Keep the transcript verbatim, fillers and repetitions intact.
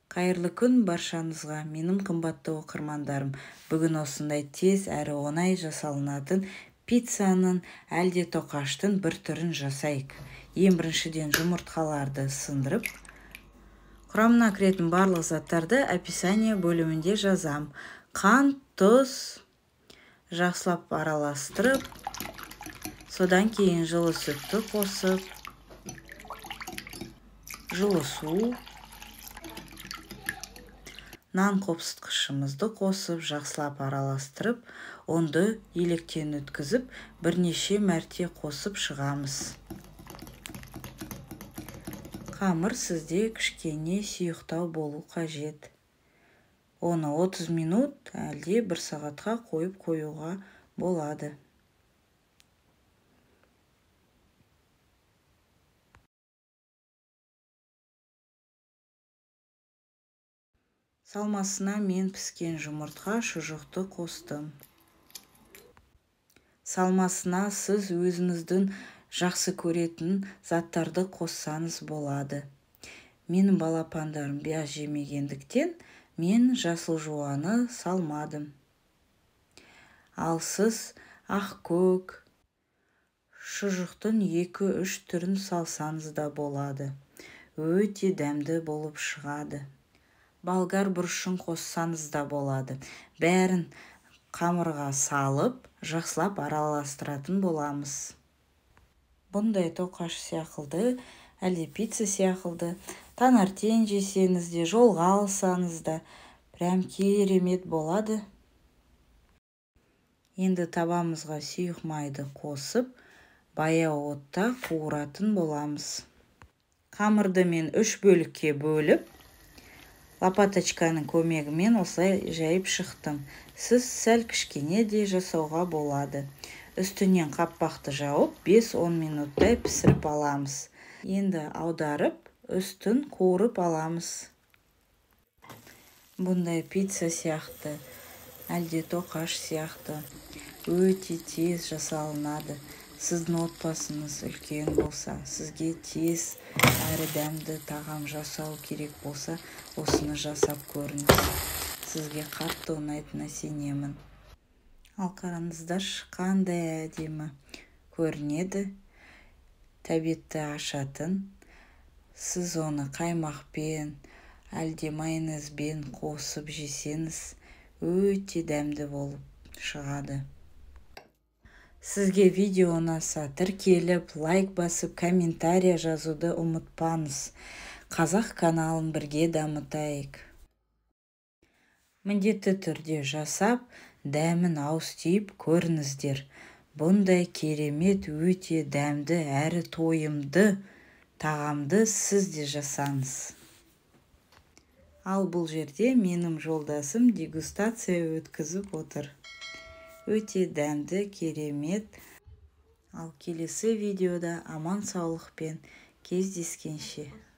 Қайырлы күн баршаңызға, менің қымбатты оқырмандарым. Бүгін осындай тез әрі оңай жасалынатын пиццаның әлде тоқаштың бір түрін жасайық. Ең біріншіден жұмыртқаларды сындырып, құрамына кіретін барлық заттарды описание бөлімінде жазам. Қант, тұз жақсылап араластырып, содан кейін жылы сүтті қосып, жылы су, нан қопсытқышымызды қосып, жақсылап араластырып, онды електен өткізіп, бірнеше мәрте қосып шығамыз. Қамыр сізде кішкене сұйықтау болу қажет. Оны отыз минут әлде бір сағатқа қойып қоюға болады. Салмасына мен піскен жұмыртқа шұжықты қостым. Салмасына сіз өзіңіздің жақсы көретін заттарды қоссаңыз болады. Менің балапандарым бияз жемегендіктен мен жасыл жуаны салмадым. Ал сіз ақкөк шұжықтың екі-үш түрін салсаңыз да болады. Өте дәмді болып шығады. Болгар бұрышын қоссаңыз да болады. Бәрін қамырға салып, жақсылап араластыратын боламыз. Бұндай тоқаш сияқылды, әлде пицца сияқылды, таңертең жесеңіз де, жолға алсаңыз да, прям керемет болады. Енді табамызға сұйық майды қосып, баяу отта қуыратын боламыз. Қамырды мен үш бөлікке бөліп, лопаточканың көмегімен осылай жайып шықтым. Сіз сәл кішкене де жасауға болады. Үстінен қаппақты жауып, бес-он минуттай пісіріп аламыз. Енді аударып, үстін қуырып аламыз. Бұндай пицца сияқты, әлде тоқаш сияқты өте тез жасалынады. Сіздің отбасыңыз үлкен болса, сізге тез әрі дәмді тағам жасау керек болса, осыны жасап көріңіз. Сізге қатты ұнайтынына сенемін. Ал қараңыздаршы, қандай әдемі көрінеді. Тәбетті ашатын. Сіз оны қаймақпен, әлде майонезбен қосып жесеңіз, өте дәмді болып шығады. Сізге видео ұнаса, тіркеліп, лайк басып, комментария жазуды ұмытпаңыз. Қазақ каналын бірге дамытайық. Міндетті түрде жасап, дәмін ауыз түйіп көріңіздер. Бұндай керемет, өте дәмді әрі тойымды тағамды сіз де жасаңыз. Ал бұл жерде менің жолдасым дегустация өткізіп отыр. Өте дәмді, керемет. Ал келесі видеода аман саулықпен кездескенше.